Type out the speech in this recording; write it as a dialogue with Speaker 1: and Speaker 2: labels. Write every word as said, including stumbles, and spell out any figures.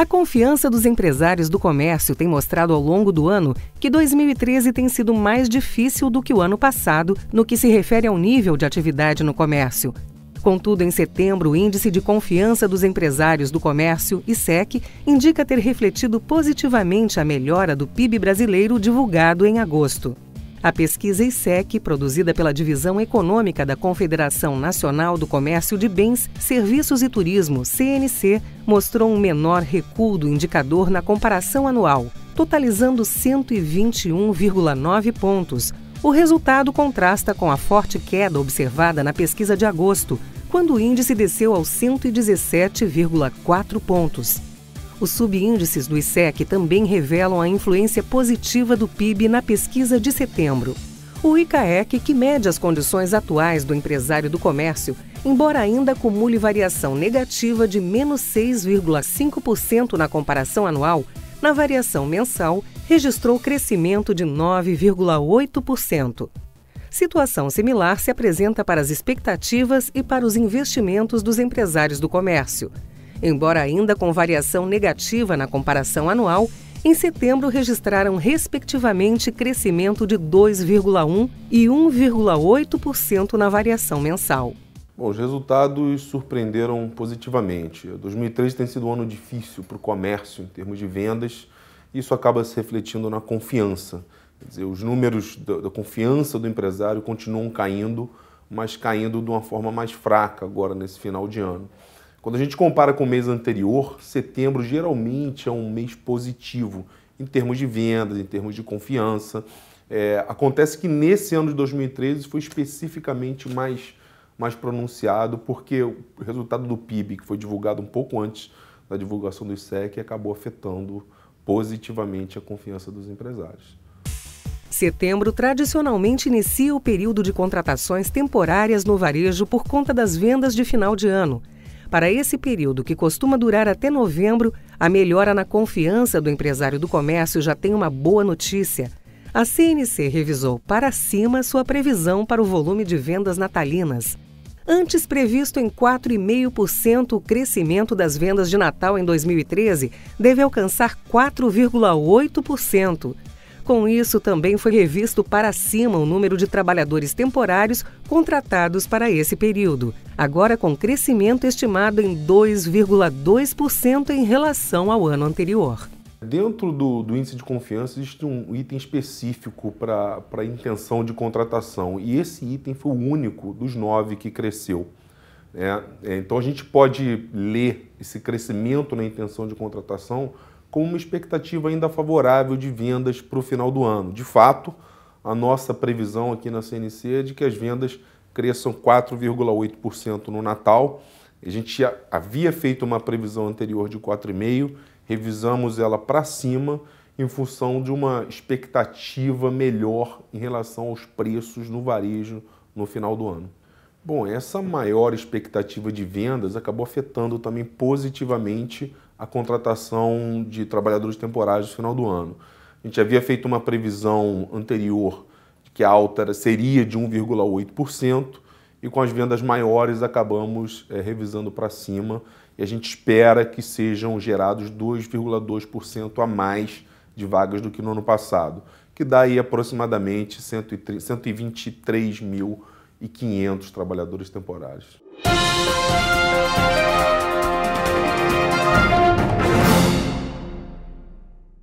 Speaker 1: A confiança dos empresários do comércio tem mostrado ao longo do ano que dois mil e treze tem sido mais difícil do que o ano passado no que se refere ao nível de atividade no comércio. Contudo, em setembro, o Índice de Confiança dos Empresários do Comércio, I C E C, indica ter refletido positivamente a melhora do P I B brasileiro divulgado em agosto. A pesquisa I C E C, produzida pela Divisão Econômica da Confederação Nacional do Comércio de Bens, Serviços e Turismo, C N C, mostrou um menor recuo do indicador na comparação anual, totalizando cento e vinte e um vírgula nove pontos. O resultado contrasta com a forte queda observada na pesquisa de agosto, quando o índice desceu aos cento e dezessete vírgula quatro pontos. Os subíndices do I C E C também revelam a influência positiva do P I B na pesquisa de setembro. O I C A E C, que mede as condições atuais do empresário do comércio, embora ainda acumule variação negativa de menos seis vírgula cinco por cento na comparação anual, na variação mensal, registrou crescimento de nove vírgula oito por cento. Situação similar se apresenta para as expectativas e para os investimentos dos empresários do comércio. Embora ainda com variação negativa na comparação anual, em setembro registraram respectivamente crescimento de dois vírgula um por cento e um vírgula oito por cento na variação mensal.
Speaker 2: Bom, os resultados surpreenderam positivamente. dois mil e treze tem sido um ano difícil para o comércio em termos de vendas. Isso acaba se refletindo na confiança. Quer dizer, os números da, da confiança do empresário continuam caindo, mas caindo de uma forma mais fraca agora nesse final de ano. Quando a gente compara com o mês anterior, setembro geralmente é um mês positivo em termos de vendas, em termos de confiança. É, acontece que nesse ano de dois mil e treze foi especificamente mais, mais pronunciado porque o resultado do P I B, que foi divulgado um pouco antes da divulgação do I C E C, acabou afetando positivamente a confiança dos empresários.
Speaker 1: Setembro tradicionalmente inicia o período de contratações temporárias no varejo por conta das vendas de final de ano. Para esse período, que costuma durar até novembro, a melhora na confiança do empresário do comércio já tem uma boa notícia. A C N C revisou para cima sua previsão para o volume de vendas natalinas. Antes previsto em quatro vírgula cinco por cento, o crescimento das vendas de Natal em dois mil e treze deve alcançar quatro vírgula oito por cento. Com isso, também foi revisto para cima o número de trabalhadores temporários contratados para esse período, agora com crescimento estimado em dois vírgula dois por cento em relação ao ano anterior.
Speaker 2: Dentro do, do índice de confiança existe um item específico para a intenção de contratação e esse item foi o único dos nove que cresceu. É, é, então a gente pode ler esse crescimento na intenção de contratação com uma expectativa ainda favorável de vendas para o final do ano. De fato, a nossa previsão aqui na C N C é de que as vendas cresçam quatro vírgula oito por cento no Natal. A gente havia feito uma previsão anterior de quatro vírgula cinco por cento, revisamos ela para cima em função de uma expectativa melhor em relação aos preços no varejo no final do ano. Bom, essa maior expectativa de vendas acabou afetando também positivamente a contratação de trabalhadores temporários no final do ano. A gente havia feito uma previsão anterior de que a alta seria de um vírgula oito por cento e com as vendas maiores acabamos é, revisando para cima e a gente espera que sejam gerados dois vírgula dois por cento a mais de vagas do que no ano passado, que dá aí aproximadamente cento e vinte e três mil e quinhentos trabalhadores temporários.